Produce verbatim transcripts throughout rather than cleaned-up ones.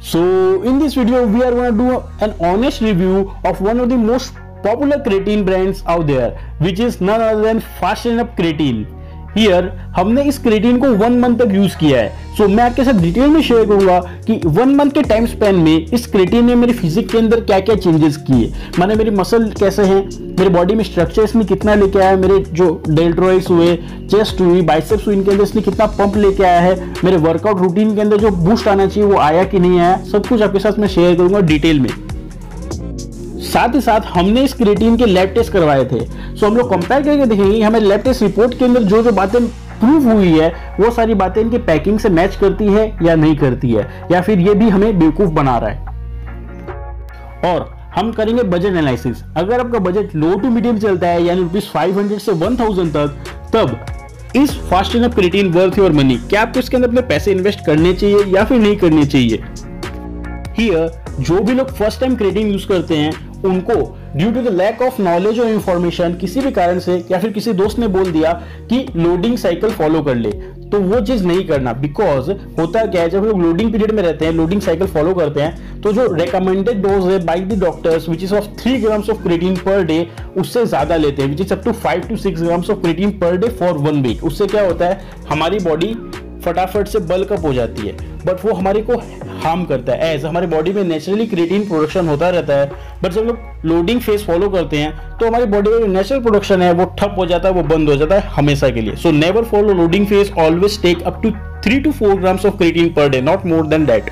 So in this video we are going to do an honest review of one of the most popular creatine brands out there, which is none other than Fasten Up Creatine. Here हमने इस creatine को one month तक use किया है. सो so, मैं आपके साथ detail में शेयर करूंगा कि वन मंथ के टाइम स्पेन में इस क्रेटीन ने मेरी फिजिक के अंदर क्या क्या चेंजेस किए. मैंने मेरी मसल कैसे हैं, मेरे बॉडी में स्ट्रक्चर इसने कितना लेके आया, मेरे जो डेल्टोइड्स हुए, चेस्ट हुई, बाइसेप्स हुई, इनके अंदर इसने कितना पंप लेके आया है, मेरे वर्कआउट रूटीन के अंदर जो बूस्ट आना चाहिए वो आया कि नहीं आया, सब कुछ आपके साथ मैं शेयर करूंगा डिटेल में. साथ ही साथ हमने इस क्रेटीन के लैब टेस्ट करवाए थे. सो हम लोग कंपेयर करके देखेंगे हमें लैब टेस्ट रिपोर्ट के अंदर जो जो बातें प्रूव हुई है वो सारी बातें इनकी पैकिंग से मैच करती है या नहीं करती है, या फिर ये भी हमें बेवकूफ बना रहा है. और हम करेंगे बजट एनालिसिस. अगर आपका बजट लो टू मीडियम चलता है यानी रुपीज फाइव हंड्रेड से वन थाउजेंड तक, तब इस Fast&Up creatine worth your money. क्या आपको इसके अंदर अपने पैसे इन्वेस्ट करने चाहिए या फिर नहीं करने चाहिए. हियर जो भी लोग फर्स्ट टाइम क्रेटीन यूज करते हैं उनको due to the lack of knowledge और इंफॉर्मेशन किसी भी कारण से या फिर किसी दोस्त ने बोल दिया कि लोडिंग साइकिल फॉलो कर ले, तो वो चीज नहीं करना. बिकॉज होता क्या है, जब लोग लोडिंग पीरियड में रहते हैं, लोडिंग साइकिल फॉलो करते हैं, तो जो रिकमेंडेड डोज है by the doctors which is of three grams of creatine per day, उससे ज्यादा लेते हैं, which is up to five to six grams of creatine per day for one week. उससे क्या होता है, हमारी बॉडी फटाफट से बल्क अप हो जाती है, बट वो हमारे को हार्म करता है. एज हमारी बॉडी में नेचुरली क्रेटीन प्रोडक्शन होता रहता है, बट जब लोग लोडिंग फेज फॉलो करते हैं तो हमारी बॉडी में नेचुरल प्रोडक्शन है वो ठप हो जाता है, वो बंद हो जाता है हमेशा के लिए. So never follow loading phase, always take up to three to four grams of creatine per day, not more than that.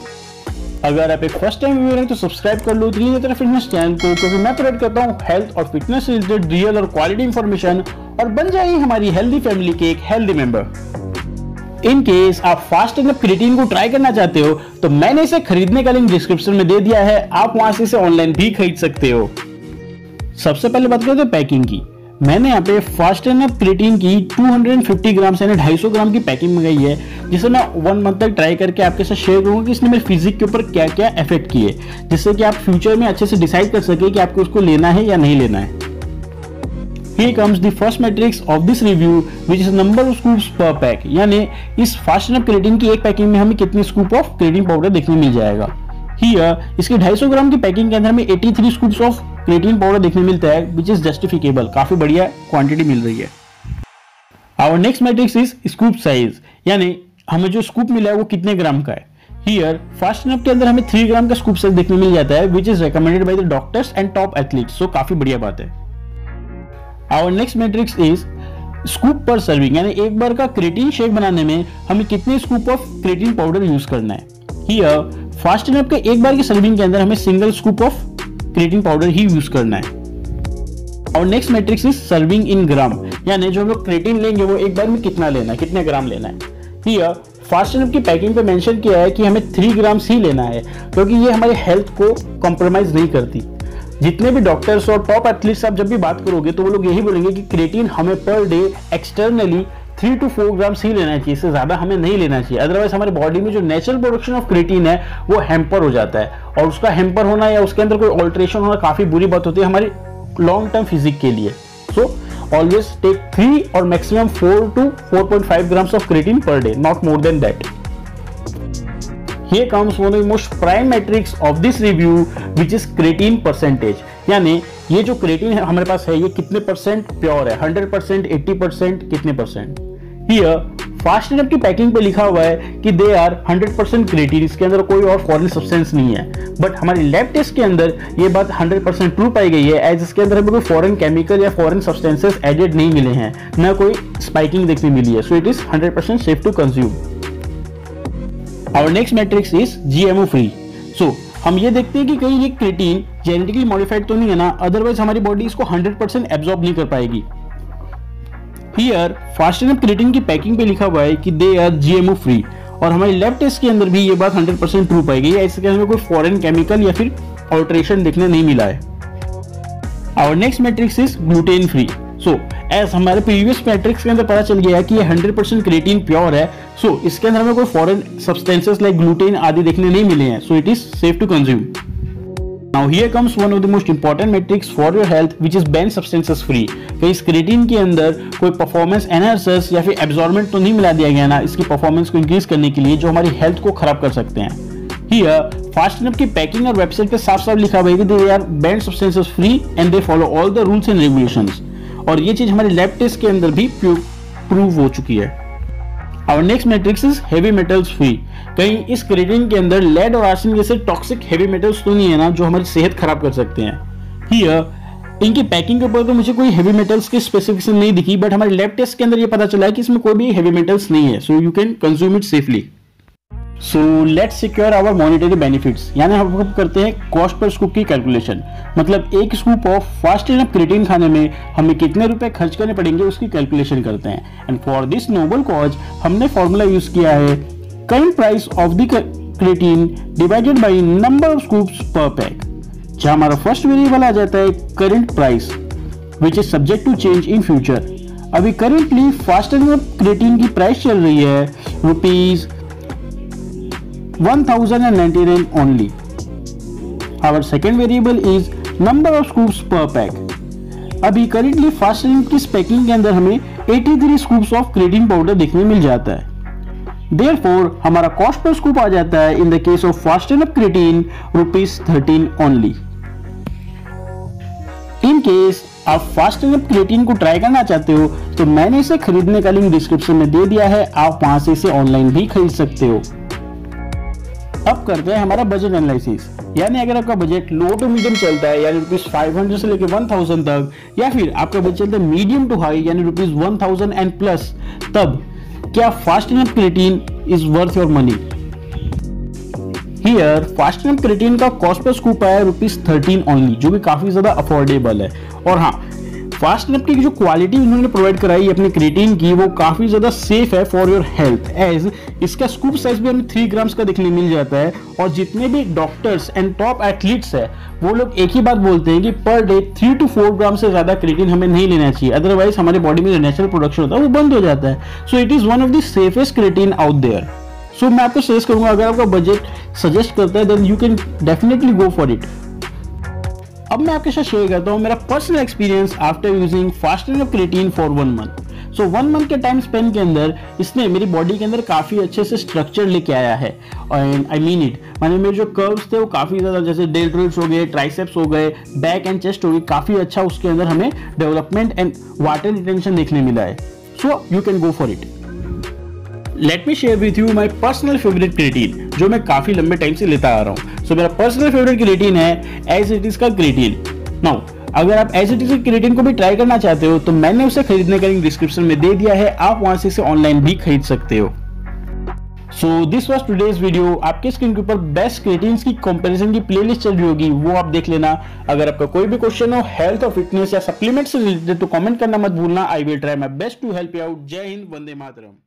अगर आप एक फर्स्ट टाइम व्यूअर हैं तो सब्सक्राइब कर लो त्रिनेत्र तरह फिटनेस चैनल को, क्योंकि मैं प्रोवाइड करता हूँ हेल्थ और फिटनेस रिलेटेड रियल और क्वालिटी इंफॉर्मेशन, और बन जाइए हमारी हेल्दी फैमिली के एक हेल्दी मेंबर. इन केस आप फास्टन अप क्रेटीन को ट्राई करना चाहते हो तो मैंने इसे खरीदने का लिंक डिस्क्रिप्शन में दे दिया है, आप वहां से इसे ऑनलाइन भी खरीद सकते हो. सबसे पहले बात करते हैं पैकिंग की. मैंने यहाँ पे फास्टन अप क्रेटीन की टू हंड्रेड फिफ्टी ग्राम यानी दो सौ पचास ग्राम की पैकिंग मंगाई है, जिसे मैं वन मंथ तक ट्राई करके आपके साथ शेयर करूंगा कि इसने मेरे फिजिक के ऊपर क्या क्या इफेक्ट किए, जिससे कि आप फ्यूचर में अच्छे से डिसाइड कर सके कि आपको उसको लेना है या नहीं लेना है. Here comes the first matrix of this review, which is number of scoops per pack. यानी इस फास्टन अप क्रेटीन की एक पैकिंग में हमें कितनी स्कूप ऑफ क्रेटीन पाउडर देखने मिल जाएगा. Here इसकी दो सौ पचास ग्राम की पैकिंग के अंदर हमें तिरासी स्कूप्स ऑफ क्रेटीन पाउडर देखने मिलता है, which is justifiable. काफी बढ़िया क्वांटिटी मिल रही है. Our next matrix is scoop size, यानी हमें जो स्कूप मिला है वो कितने ग्राम का है. Here फास्टन अप के अंदर हमें थ्री ग्राम का स्कूप साइज देखने मिल जाता है, which is recommended by the doctors and top athletes. So काफी बढ़िया बात है. Our next matrix is scoop per serving, यानी एक बार का क्रेटीन शेक बनाने में हमें कितने scoop of creatine powder use करना है. हियर फास्टन अप के एक बार की सर्विंग के अंदर हमें single scoop of creatine powder ही यूज करना है. और next matrix is serving in gram, यानी जो हम लोग क्रेटीन लेंगे वो एक बार में कितना लेना है, कितने ग्राम लेना है. हियर फास्टन अप की पैकिंग पे मेंशन किया है कि हमें थ्री ग्राम्स ही लेना है, क्योंकि ये हमारे हेल्थ को कॉम्प्रोमाइज नहीं करती. जितने भी डॉक्टर्स और टॉप एथलीट्स आप जब भी बात करोगे तो वो लोग यही बोलेंगे कि क्रेटीन हमें per day externally three to four grams ही लेना चाहिए, इससे ज्यादा हमें नहीं लेना चाहिए. अदरवाइज हमारे बॉडी में जो नेचुरल प्रोडक्शन ऑफ क्रेटीन है वो हैम्पर हो जाता है, और उसका हैम्पर होना या उसके अंदर कोई ऑल्ट्रेशन होना काफी बुरी बात होती है हमारी लॉन्ग टर्म फिजिक के लिए. सो ऑलवेज टेक थ्री और maximum four to four point five grams of creatine per day, not more than that. Here comes one of the most prime metrics of this review, which is creatine percentage. यानी ये जो creatine है हमारे पास है ये कितने percent pure है, hundred percent, eighty percent, कितने परसेंट. Here फास्टन अप की पैकिंग पे लिखा हुआ है कि they are hundred percent creatine, इसके अंदर कोई और फॉरेन सब्सटेंस नहीं है. बट हमारी लैब टेस्ट के अंदर ये बात हंड्रेड परसेंट ट्रू पाई गई है, एज इसके अंदर हमें कोई फॉरेन केमिकल या फॉरेन सब्सटेंसेस एडेड नहीं मिले हैं, न कोई स्पाइकिंग देखने मिली है. So it is hundred percent safe to consume. Our next matrix is G M O free. So हम ये देखते हैं कि कहीं ये क्रेटीन जेनेटिकली मॉडिफाइड तो नहीं है ना, अदरवाइज हमारी बॉडी इसको हंड्रेड परसेंट एब्जॉर्ब नहीं कर पाएगी. Here फास्टन अप क्रेटीन की पैकिंग पे लिखा हुआ है कि they are G M O free, और हमारी लैब टेस्ट के अंदर भी ये बात हंड्रेड परसेंट ट्रू पाई गई है, इसके अंदर कोई फॉरेन केमिकल या फिर ऑल्ट्रेशन देखने नहीं मिला है. Our next matrix is gluten free. So so, as हमारे प्रीवियस मैट्रिक्स के अंदर पता चल गया है कि ये हंड्रेड परसेंट क्रेटीन प्योर है, सो so, इसके अंदर हमें कोई फॉरेन सब्सटेंसेस लाइक ग्लूटेन आदि देखने नहीं मिले हैं. So it is safe to consume. Now here comes one of the most important matrix for your health, which is ban substances free. कि इस क्रेटीन के अंदर कोई परफॉर्मेंस एनहांसर्स या फिर एब्जॉर्बेंट तो नहीं मिला दिया गया ना इसकी परफॉर्मेंस को इंक्रीज करने के लिए, जो हमारी हेल्थ को खराब कर सकते हैं. हियर फास्टनप की पैकिंग और वेबसाइट पे साफ साफ लिखा हुआ है कि they are banned substances free and they follow all the rules and regulations, और ये चीज हमारे लैब टेस्ट के अंदर भी प्रूव हो चुकी है। Our next matrix is heavy metals free। कहीं इस क्रेटिन के अंदर लेड और आर्सेन जैसे टॉक्सिक हेवी मेटल्स तो नहीं है ना जो हमारी सेहत खराब कर सकते हैं। हियर इनकी पैकिंग के ऊपर तो मुझे कोई हेवी मेटल्स की स्पेसिफिकेशन नहीं दिखी, बट हमारे लैब टेस्ट के अंदर ये पता चला है कि इसमें कोई भी हेवी मेटल्स नहीं है, so you can consume it safely. So let's secure our monetary benefits, यानी हम करते हैं कॉस्ट पर स्कूप की कैलकुलेशन, मतलब एक स्कूप ऑफ फास्टनप क्रेटिन खाने में हमें कितने रुपए खर्च करने पड़ेंगे उसकी कैलकुलेशन करते हैं। And for this noble cause हमने फॉर्मूला यूज किया है current price of the creatine divided by number of scoops per pack, जहां हमारा फर्स्ट वेरिएबल आ जाता है current price which is subject to change in future. अभी करेंटली फास्टनप क्रेटिन की प्राइस चल रही है rupees one thousand ninety-nine only. Our second variable is number of scoops per pack. अभी करेंटली फास्टनप की पैकिंग के अंदर हमें तिरासी स्कूप्स ऑफ क्रेटिन पाउडर देखने मिल जाता है। Therefore हमारा कॉस्ट पर स्कूप आ जाता है in the case of Fast&Up creatine rupees thirteen only. In case आप फास्टनप क्रेटिन को ट्राई करना चाहते हो तो मैंने इसे खरीदने का लिंक डिस्क्रिप्शन में दे दिया है, आप वहां से इसे ऑनलाइन भी खरीद सकते हो। अब करते हैं हमारा बजट एनालिसिस, यानी अगर आपका बजट लो टू मीडियम चलता है यानी रुपीज फाइव हंड्रेड से लेकर वन थाउजेंड तक, या फिर आपका बजट चलता है मीडियम टू हाई यानी rupees one thousand and plus, तब क्या Fast&Up creatine is worth your money. Here Fast&Up creatine का कॉस्ट पर स्कूप है रुपीज थर्टीन ओनली, जो कि काफी ज्यादा अफोर्डेबल है। और हाँ, फास्टनप की जो क्वालिटी उन्होंने प्रोवाइड कराई अपने क्रेटिन की वो काफी ज्यादा सेफ है फॉर योर हेल्थ, एज इसका स्कूप साइज भी हमें थ्री ग्राम्स का देखने मिल जाता है। और जितने भी डॉक्टर्स एंड टॉप एथलीट्स है वो लोग एक ही बात बोलते हैं कि per day three to four gram से ज्यादा क्रेटिन हमें नहीं लेना चाहिए, अदरवाइज हमारे बॉडी में जो नेचुरल प्रोडक्शन होता है वो बंद हो जाता है। So it is one of the safest creatine out there. सो मैं आपको सजेस्ट करूंगा, अगर आपका बजट सजेस्ट करता है then you can definitely go for it. अब मैं आपके साथ शेयर करता हूँ मेरा personal experience after using Fast&Up creatine for one month. So one month के टाइम स्पेंड के अंदर इसने मेरी बॉडी के अंदर काफी अच्छे से स्ट्रक्चर लेके आया है, एंड आई मीन इट, माने मेरे जो कर्व्स थे वो काफी ज्यादा, जैसे डेल्टोइड्स हो गए, ट्राइसेप्स हो गए, बैक एंड चेस्ट हो गई, काफी अच्छा उसके अंदर हमें डेवलपमेंट एंड वाटर रिटेंशन देखने मिला है। So you can go for it. Let me share with you my personal favourite creatine जो मैं काफी लंबे टाइम से लेता आ रहा हूँ। सो so, मेरा पर्सनल फेवरेट क्रेटिन है एज इट इज का क्रेटिन। नाउ अगर आप एज इट इज क्रेटिन को भी ट्राई करना चाहते हो तो मैंने उसे खरीदने का लिंक डिस्क्रिप्शन में दे दिया है, आप वहां से इसे ऑनलाइन भी खरीद सकते हो। So this was today's video. आपके स्क्रीन के ऊपर बेस्ट क्रेटिन्स की कंपैरिजन की प्लेलिस्ट चल रही होगी, वो आप देख लेना। अगर आपका कोई भी क्वेश्चन हो हेल्थ और फिटनेस या सप्लीमेंट से रिलेटेड तो कमेंट करना मत भूलना। I will try my best to help you out. जय हिंद, वंदे मातरम।